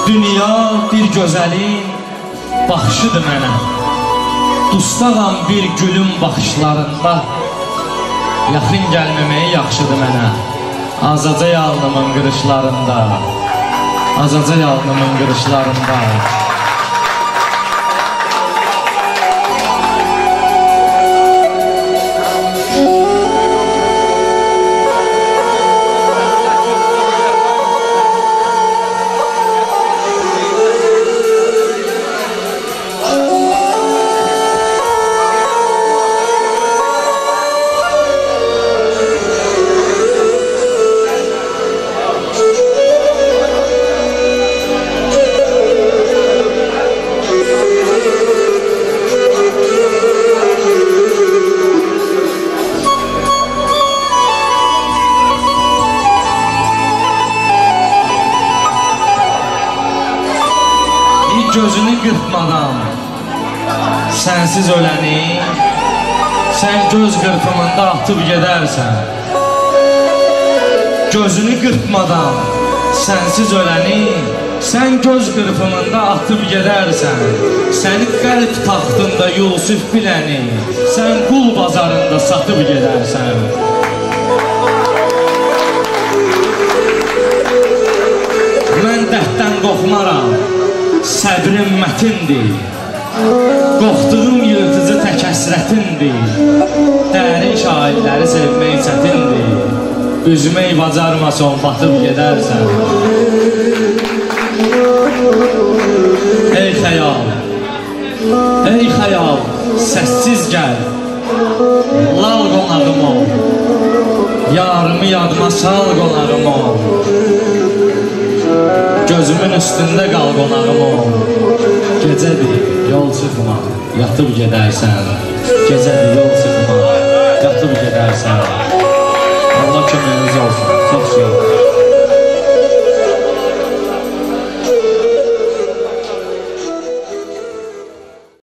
Dünya bir gözəlin baxışıdır mənə. Dustağam bir gülün baxışlarında. Yaxın gəlməməyi yaxşıdır mənə. Azaca alnımın qırışlarında. Azaca alnımın qırışlarında. Gözünü qırpmadan sənsiz öləni sən göz qırpımında atıb gedərsən. Gözünü qırpmadan sənsiz öləni sən göz qırpımında atıb gedərsən. Səni qəlb taxtında Yusuf biləni sən qul bazarında satıb gedərsən. Mən dərddən qorxmaram, səbrim mətindir. Qorxduğum yırtıcı tək həsrətindir. Dərin şairləri sevmək çətindir. Üzmək bacarmason batıb gedərsən. Ey xəyal, ey xəyal, səssiz gəl. Lal qonağım ol, yarımı yadıma sal qonağım ol. Gözümün üstündə qal qonağım ol. Gecədir, yol çıxma, yatıb gedərsən. Gecədir, yol çıxma.